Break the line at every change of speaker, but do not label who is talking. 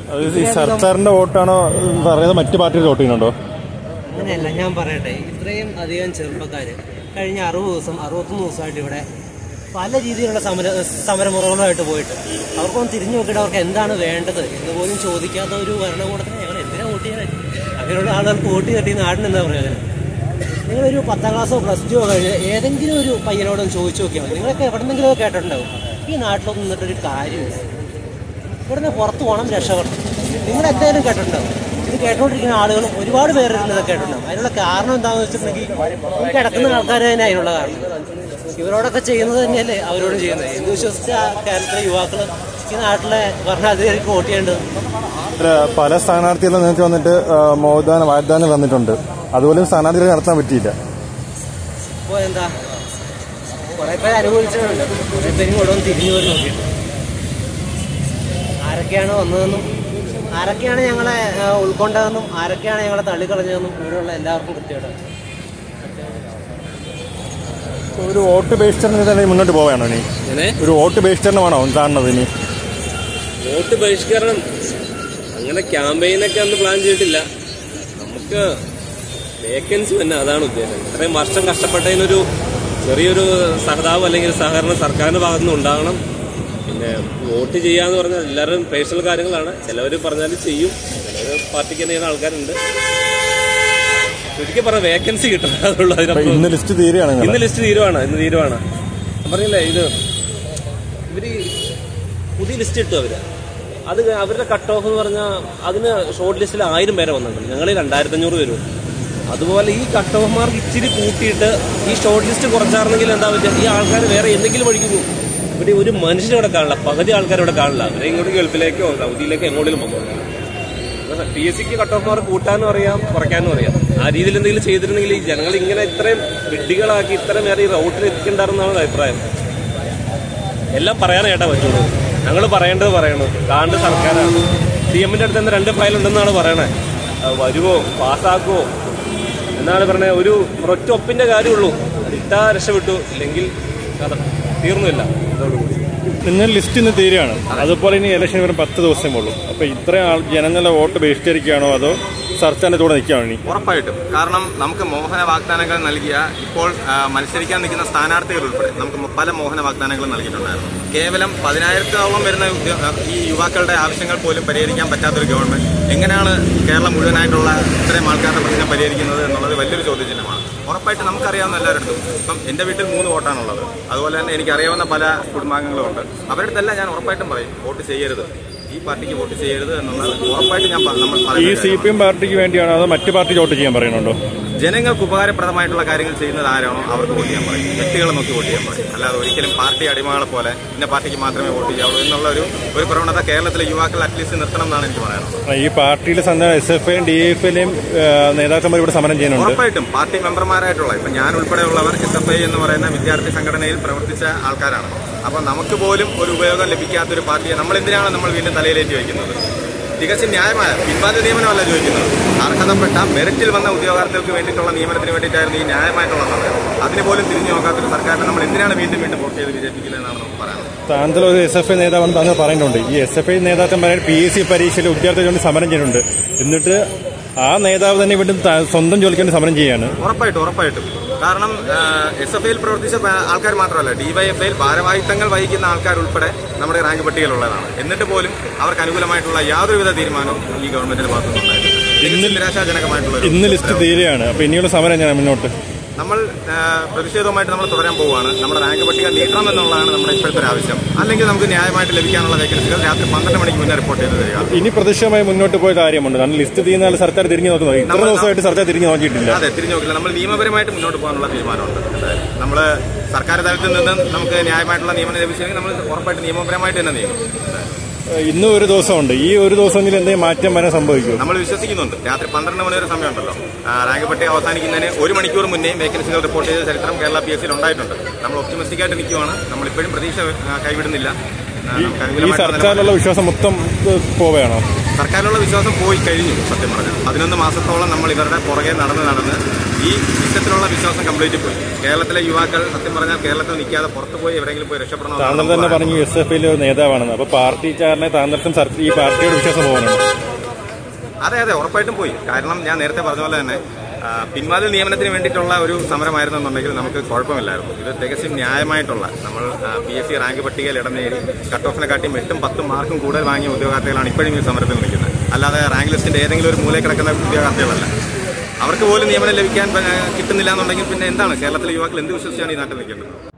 ഈ സർക്കാരിന്റെ വോട്ടാണോ പറയുന്നത്, മറ്റു പാർട്ടിയുടെ വോട്ട് ചെയ്യുന്നുണ്ടോ?
അങ്ങനെയല്ല, ഞാൻ പറയട്ടെ. ഇത്രയും അധികം ചെറുപ്പക്കാർ കഴിഞ്ഞ 61 ദിവസമായിട്ട് ഇവിടെ പല രീതിയിലുള്ള സമരമുറകളുമായിട്ട് പോയിട്ട് അവർക്കൊന്ന് തിരിഞ്ഞു നോക്കിയിട്ട് അവർക്ക് എന്താണ് വേണ്ടത് എന്ന് പോലും ചോദിക്കാത്ത ഒരു ഭരണകൂടത്തിന് ഞങ്ങൾ എന്തിനാണ് വോട്ട് ചെയ്യണേ? അങ്ങനെയുള്ള ആളുകൾക്ക് വോട്ട് കിട്ടി നാടിന് എന്താ പ്രയോജനം? നിങ്ങളൊരു 10ാം ക്ലാസ്സോ +2 കഴിഞ്ഞ് ഏതെങ്കിലും ഒരു പയ്യനോടൊന്ന് ചോദിച്ചു നോക്കിയാൽ മതി. നിങ്ങളൊക്കെ എവിടെന്നെങ്കിലും കേട്ടിട്ടുണ്ടാവും, ഈ നാട്ടിലൊന്നും നിന്നിട്ടൊരു കാര്യമില്ല, ഇവിടുന്ന് പുറത്ത് പോകണം, രക്ഷപ്പെടണം. നിങ്ങളെന്തായാലും കേട്ടിട്ടുണ്ടാവും. ഇത് കേട്ടോണ്ടിരിക്കുന്ന ആളുകളും ഒരുപാട് പേരിരുന്നത് കേട്ടിട്ടുണ്ടാവും. അതിനുള്ള കാരണം എന്താണെന്ന് വെച്ചിട്ടുണ്ടെങ്കിൽ ഈ കിടക്കുന്ന ആൾക്കാർ തന്നെ അതിനുള്ള കാരണം. ഇവരോടൊക്കെ ചെയ്യുന്നത് തന്നെയല്ലേ അവരോട് ചെയ്യുന്നത്. എന്ത് വിശ്വസിച്ച കേരളത്തിലെ യുവാക്കൾ ഈ നാട്ടിലെ ഭരണാധികാരിക്ക് വോട്ട് ചെയ്യേണ്ടത്?
പല സ്ഥാനാർത്ഥികളും നിങ്ങൾക്ക് വന്നിട്ട് വാഗ്ദാനം വന്നിട്ടുണ്ട്, അതുപോലും സ്ഥാനാർത്ഥികളെ നടത്താൻ പറ്റിയില്ല.
ഇപ്പോൾ എന്താ, കുറെ പേര് അനുഭവിച്ചിട്ടുണ്ട്, കുറെ പേരും ഇവിടെ ഒന്ന് തിരിഞ്ഞു പോലും നോക്കിയിട്ട് ആരൊക്കെയാണ് വന്നതെന്നും ആരൊക്കെയാണ് ഞങ്ങളെ ഉൾക്കൊണ്ടതെന്നും ആരൊക്കെയാണ് ഞങ്ങളെ തള്ളിക്കളഞ്ഞതെന്നും ഇവിടെയുള്ള എല്ലാവർക്കും കൃത്യമായിട്ട്.
ഒരു വോട്ട് ബഹിഷ്കരണം മുന്നോട്ട് പോവുകയാണോ ഇനി? ഒരു വോട്ട് ബഹിഷ്കരണമാണോ കാണുന്നത് ഇനി?
വോട്ട് ബഹിഷ്കരണം അങ്ങനെ ക്യാമ്പയിനൊക്കെ അന്ന് പ്ലാൻ ചെയ്തിട്ടില്ല. നമുക്ക് വേക്കൻസി തന്നെ, അതാണ് ഉദ്ദേശം. ഇത്രയും വർഷം കഷ്ടപ്പെട്ടതിനൊരു ചെറിയൊരു സഹതാപം അല്ലെങ്കിൽ സഹകരണം സർക്കാരിന്റെ ഭാഗത്തുനിന്ന് ഉണ്ടാകണം. പിന്നെ വോട്ട് ചെയ്യാന്ന് പറഞ്ഞാൽ എല്ലാവരും പേഴ്സണൽ കാര്യങ്ങളാണ്. ചിലവർ പറഞ്ഞാലും ചെയ്യും, ചിലവർ പാർട്ടിക്ക് തന്നെ ചെയ്യുന്ന ആൾക്കാരുണ്ട്. ശരിക്കും പറഞ്ഞാൽ വേക്കൻസി കിട്ടണം, അതുള്ളൂ.
ഇന്ന് ലിസ്റ്റ്
തീരുവാണ്. പറഞ്ഞില്ലേ, ഇവര് പുതിയ ലിസ്റ്റ് ഇട്ടു. അത് അവരുടെ കട്ട് ഓഫ് എന്ന് പറഞ്ഞാൽ അതിന് ഷോർട്ട് ലിസ്റ്റിൽ 1000 പേരെ വന്നിട്ടുണ്ട്. ഞങ്ങൾ 2500 പേരും. അതുപോലെ ഈ കട്ട് ഓഫ് മാർക്ക് ഇച്ചിരി കൂട്ടിയിട്ട് ഈ ഷോർട്ട് ലിസ്റ്റ് കുറച്ചായിരുന്നെങ്കിൽ എന്താ പറ്റുക, ഈ ആൾക്കാർ വേറെ എന്തെങ്കിലും വഴിക്ക് പോകും. ഇവിടെ ഒരു മനുഷ്യനിവിടെ കാണില്ല, പകുതി ആൾക്കാർ ഇവിടെ കാണില്ല. അവരെ ഇങ്ങോട്ട് ഗൾഫിലേക്കോ സൗദിയിലേക്കോ എങ്ങോട്ടും പോകും. PSCക്ക് കട്ട് ഓഫ് മാർക്ക് കൂട്ടാനും അറിയാം, കുറയ്ക്കാനും അറിയാം. ആ രീതിയിൽ എന്തെങ്കിലും ചെയ്തിരുന്നെങ്കിൽ ഈ ജനങ്ങൾ ഇങ്ങനെ ഇത്രയും വിഡ്ഢികളാക്കി ഇത്രയും നേരം ഈ റൗട്ടിൽ എത്തിക്കണ്ടായിരുന്നാണ് അഭിപ്രായം. എല്ലാം പറയാനായിട്ടാ പറ്റുള്ളൂ. ഞങ്ങൾ പറയേണ്ടത് പറയണം. കാണേണ്ട സർക്കാരാണ്. CMന്റെ അടുത്ത് തന്നെ 2 ഫയലുണ്ടെന്നാണ് പറയണേ. വരുമോ, പാസ്സാക്കുമോ എന്നാണ് പറഞ്ഞത്. ഒരു ഒറ്റ ഒപ്പിന്റെ കാര്യമുള്ളൂ. ഇട്ടാ രക്ഷപ്പെട്ടു, ഇല്ലെങ്കിൽ കഥ തീർന്നില്ല. അതോടുകൂടി
നിങ്ങൾ ലിസ്റ്റ് ഇന്ന് തീരുകയാണ്. അതുപോലെ ഇനി ഇലക്ഷൻ വരും 10 ദിവസമേ ഉള്ളൂ. അപ്പൊ ഇത്രയും ജനങ്ങളുടെ വോട്ട് ബഹിഷ്കരിക്കുകയാണോ അതോ സർക്കാരിന്റെ കൂടെ നിൽക്കുകയാണോ ഇനി?
ഉറപ്പായിട്ടും. കാരണം നമുക്ക് മോഹന വാഗ്ദാനങ്ങൾ നൽകിയ, ഇപ്പോൾ മത്സരിക്കാൻ നിൽക്കുന്ന സ്ഥാനാർത്ഥികൾ ഉൾപ്പെടെ നമുക്ക് പല മോഹന വാഗ്ദാനങ്ങളും നൽകിയിട്ടുണ്ടായിരുന്നു. കേവലം 10,000-ഓളം വരുന്ന ഈ യുവാക്കളുടെ ആവശ്യങ്ങൾ പോലും പരിഹരിക്കാൻ പറ്റാത്തൊരു ഗവൺമെന്റ് എങ്ങനെയാണ് കേരളം മുഴുവനായിട്ടുള്ള ഇത്രയും ആൾക്കാരുടെ പ്രശ്നം പരിഹരിക്കുന്നത് എന്നുള്ളത് വലിയൊരു ചോദ്യചിഹ്നമാണ്. ഉറപ്പായിട്ട് നമുക്കറിയാവുന്ന എല്ലാവരുടെ ഇപ്പം എൻ്റെ വീട്ടിൽ 3 വോട്ടാണുള്ളത്. അതുപോലെ തന്നെ എനിക്കറിയാവുന്ന പല കുടുംബാംഗങ്ങളും ഉണ്ട്. അവരുടെ അടുത്തെല്ലാം ഞാൻ ഉറപ്പായിട്ടും പറയും, വോട്ട് ചെയ്യരുത്, ഈ പാർട്ടിക്ക് വോട്ട് ചെയ്യരുത് എന്നുള്ളത് ഉറപ്പായിട്ട് നമ്മൾ
ഈ CPM പാർട്ടിക്ക് വേണ്ടിയാണോ അതോ മറ്റു പാർട്ടിക്ക് വോട്ട് ചെയ്യാൻ പറയുന്നുണ്ടോ?
ജനങ്ങൾക്ക് ഉപകാരപ്രദമായിട്ടുള്ള കാര്യങ്ങൾ ചെയ്യുന്നത് ആരാണോ അവർക്ക് വോട്ട് ചെയ്യാൻ പറയും. വ്യക്തികളെ നോക്കി വോട്ട് ചെയ്യാൻ പറയും. അല്ലാതെ ഒരിക്കലും പാർട്ടി അടിമകളെ പോലെ ഇന്ന പാർട്ടിക്ക് മാത്രമേ വോട്ട് ചെയ്യാവൂ എന്നുള്ള ഒരു പ്രവണത കേരളത്തിലെ യുവാക്കൾ അറ്റ്ലീസ്റ്റ് നിർത്തണം എന്നാണ് എനിക്ക് പറയാനുള്ളത്.
ഈ പാർട്ടിയിലെ SFIയും DFIയിലെയും നേതാക്കന്മാർ ഇവിടെ സമരം ചെയ്യുന്നുണ്ട്.
ഉറപ്പായിട്ടും പാർട്ടി മെമ്പർമാരായിട്ടുള്ള ഇപ്പം ഞാൻ ഉൾപ്പെടെയുള്ളവർ SFI എന്ന് പറയുന്ന വിദ്യാർത്ഥി സംഘടനയിൽ പ്രവർത്തിച്ച ആൾക്കാരാണ്. അപ്പം നമുക്ക് പോലും ഒരു ഉപയോഗം ലഭിക്കാത്തൊരു പാർട്ടിയെ നമ്മൾ വീണ്ടും തലയിലേറ്റി വയ്ക്കുന്നത്? തികച്ചും ന്യായമായ പിൻവാതിൽ നിയമനമല്ല ചോദിക്കുന്നത്. അർഹതപ്പെട്ട മെറിറ്റിൽ വന്ന ഉദ്യോഗാർത്ഥികൾക്ക് വേണ്ടിയിട്ടുള്ള നിയമനത്തിന് വേണ്ടിയിട്ടായിരുന്നു ഈ ന്യായമായിട്ടുള്ള സമയം. അതിന് പോലും തിരിഞ്ഞു നോക്കാത്തൊരു സർക്കാരിനെ നമ്മൾ എന്തിനാണ് വീണ്ടും വോട്ട് ചെയ്ത് വിജയിപ്പിക്കുന്നത് എന്നാണ് നമുക്ക് പറയാനുള്ളത്.
താങ്കൾ ഒരു SFI നേതാവെന്ന് താങ്കൾ പറയുന്നുണ്ട്. ഈ SFI നേതാക്കന്മാരെ PSC പരീക്ഷയിൽ വിദ്യാർത്ഥികൾ വേണ്ടി സമരം ചെയ്യുന്നുണ്ട്. എന്നിട്ട് ആ നേതാവ് തന്നെ വീണ്ടും സ്വന്തം ജോലിക്ക് വേണ്ടി സമരം ചെയ്യാണ്.
ഉറപ്പായിട്ടും. കാരണം SFIയിൽ പ്രവർത്തിച്ച ആൾക്കാർ മാത്രമല്ല, DYFIയിൽ ഭാരവാഹിത്വങ്ങൾ വഹിക്കുന്ന ആൾക്കാർ ഉൾപ്പെടെ നമ്മുടെ റാങ്ക് പട്ടികയിലുള്ളതാണ്. എന്നിട്ട് പോലും അവർക്ക് അനുകൂലമായിട്ടുള്ള യാതൊരുവിധ തീരുമാനവും ഈ ഗവൺമെന്റിന്റെ ഭാഗത്തുനിന്നുണ്ടായിട്ടില്ല. നിരാശാജനകമായിട്ടുള്ള
ഇന്ന് ലിസ്റ്റ് തീരുകയാണ്. അപ്പൊ ഇനിയുള്ള സമരം ഞാൻ മുന്നോട്ട്
നമ്മൾ പ്രതിഷേധവുമായിട്ട് നമ്മൾ തുടരാൻ പോവുകയാണ്. നമ്മുടെ റാങ്ക് പട്ടിക നീട്ടണം എന്നുള്ളതാണ് നമ്മുടെ ഇപ്പോഴത്തെ ഒരു ആവശ്യം. അല്ലെങ്കിൽ നമുക്ക് ന്യായമായിട്ട് ലഭിക്കാനുള്ള വേക്കൻസികൾ രാത്രി 12 മണിക്ക് മുന്നേ റിപ്പോർട്ട് ചെയ്ത് തരിക.
ഇനി പ്രതിഷേധമായി മുന്നോട്ട് പോയ കാര്യമുണ്ട്. കാരണം ലിസ്റ്റ് തീരുന്നാൽ സർക്കാർ തിരിഞ്ഞു നോക്കുന്നത് ഇത്ര ദിവസമായിട്ട് സർക്കാർ തിരിഞ്ഞു നോക്കിയിട്ടില്ല.
അതെ, തിരിഞ്ഞു നോക്കില്ല. നമ്മൾ നിയമപരമായിട്ട് മുന്നോട്ട് പോകാനുള്ള തീരുമാനമുണ്ട്. നമ്മൾ സർക്കാർ തലത്തിൽ നിന്ന് നമുക്ക് ന്യായമായിട്ടുള്ള നിയമനം ലഭിച്ചെങ്കിൽ നമ്മൾ ഉറപ്പായിട്ട് നിയമപരമായിട്ട് തന്നെ നീങ്ങും.
ഇന്നും ഒരു ദിവസമുണ്ട്. ഈ ഒരു ദിവസമെങ്കിലും എന്തെങ്കിലും മാറ്റം വരാൻ സംഭവിക്കും
നമ്മൾ വിശ്വസിക്കുന്നുണ്ട്. രാത്രി 12 മണി വരെ സമയമുണ്ടല്ലോ. റാങ്ക് പട്ടിക അവസാനിക്കുന്നതിന് 1 മണിക്കൂർ മുന്നേയും വേക്കൻസികൾ റിപ്പോർട്ട് ചെയ്ത ചരിത്രം കേരള PSCയിൽ ഉണ്ടായിട്ടുണ്ട്. നമ്മൾ ഒപ്റ്റിമിസ്റ്റിക് ആയിട്ട് നിൽക്കുവാണ്. നമ്മളിപ്പോഴും പ്രതീക്ഷ കൈവിടുന്നില്ല.
ഈ സർക്കാരിലുള്ള വിശ്വാസം മൊത്തം പോവുകയാണോ?
സർക്കാരിലുള്ള വിശ്വാസം പോയി കഴിഞ്ഞു. സത്യം പറഞ്ഞാൽ 11 മാസത്തോളം നമ്മൾ ഇവരുടെ പുറകെ നടന്ന് ഈ സിസ്റ്റത്തിലുള്ള വിശ്വാസം കംപ്ലീറ്റ് പോയി. കേരളത്തിലെ യുവാക്കൾ സത്യം പറഞ്ഞാൽ കേരളത്തിൽ നിൽക്കാതെ പുറത്തു പോയി എവിടെയെങ്കിലും പോയി രക്ഷപ്പെടണം.
താങ്കൾ തന്നെ പറഞ്ഞു SFIയിലെ നേതാവാണെന്ന്. അപ്പോൾ പാർട്ടിക്കാരനെ താങ്കൾക്കും ഈ പാർട്ടിയോട് വിശ്വാസം പോകാനുണ്ട്?
അതെ, ഉറപ്പായിട്ടും പോയി. കാരണം ഞാൻ നേരത്തെ പറഞ്ഞ പോലെ തന്നെ പിൻവാതിൽ നിയമനത്തിന് വേണ്ടിയിട്ടുള്ള ഒരു സമരമായിരുന്നെന്നുണ്ടെങ്കിൽ നമുക്ക് കുഴപ്പമില്ലായിരുന്നു. ഇത് തികച്ചും ന്യായമായിട്ടുള്ള നമ്മൾ PSC റാങ്ക് പട്ടികയിൽ ഇടം നേടി കട്ട് ഓഫിനെ കാട്ടിയും 8-10 മാർക്കും കൂടുതൽ വാങ്ങിയ ഉദ്യോഗാർത്ഥികളാണ് ഇപ്പോഴും ഈ സമരത്തിൽ നിൽക്കുന്നത്. അല്ലാതെ റാങ്ക് ലിസ്റ്റിന്റെ ഏതെങ്കിലും ഒരു മൂലയിൽ കിടക്കുന്ന ഉദ്യോഗാർത്ഥികളല്ല. അവർക്ക് പോലും നിയമനം ലഭിക്കാൻ കിട്ടുന്നില്ല എന്നുണ്ടെങ്കിൽ പിന്നെ എന്താണ് കേരളത്തിലെ യുവാക്കൾ എന്ത് വിശ്വസിച്ചാണ് ഈ നാട്ടിൽ നിൽക്കുന്നത്?